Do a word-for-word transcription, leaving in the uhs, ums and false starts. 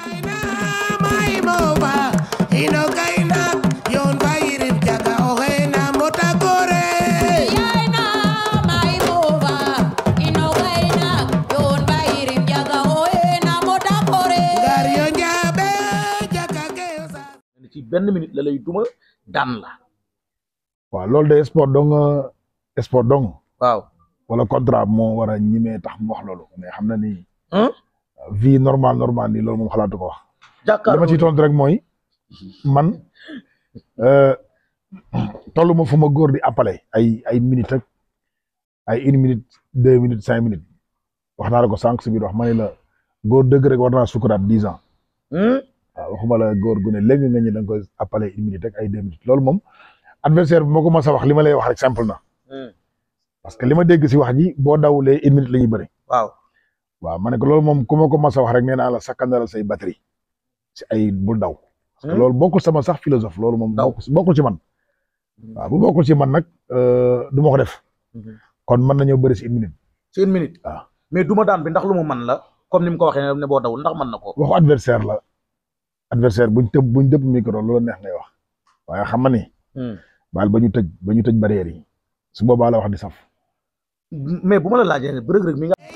ci benn minute la lay duma daan la. waaw loolu de sport dong sport dong. waaw wala contrat moo war a ñimee tax mu wax loolu mais xam na ni. vie normale normale nii loolu moom xalaatu ko wax. jàkkaarloo li ma ciy tontu rek mooy man tollu ma fu ma góor di appelé ay ay minutes ak ay une minute deux minutes cinq minutes wax naa la ko sànq si biir wax ma ne la góor dëgg rek war naa sukuraat dix ans. waaw waxuma la góor gu ne léegi nga ñu da nga koy appelé une minute ak ay deux minutes loolu moom adversaire bi moo ko mas a wax li ma lay wax rek simple na. parce que li ma dégg si wax ji boo dawulee une minute la ñuy bëri. waaw waaw ma ne ko loolu moom ku ma ko mas a wax rek nee naa la sakkandaral say batterie si ay bul daw. parce que loolu bokkul sama sax philosophe loolu moom. bokkul ci man. waaw bu bokkul ci man nag du ma ko def. kon mën nañoo bëri si une minute. si une minute. waaw mais duma daan bi ndax lu mu man la comme ni mu ko waxee ne boo dawul ndax mën na ko. waxu adversaire la adversaire buñ tëb buñ dëpp micro loolu neex ngay wax waaye xam nga ni. baal ba ñu tëj ba ñu tëj barrière yi su boobaa la wax di saf. mais bu ma la laajee ne Reug Reug mi nga.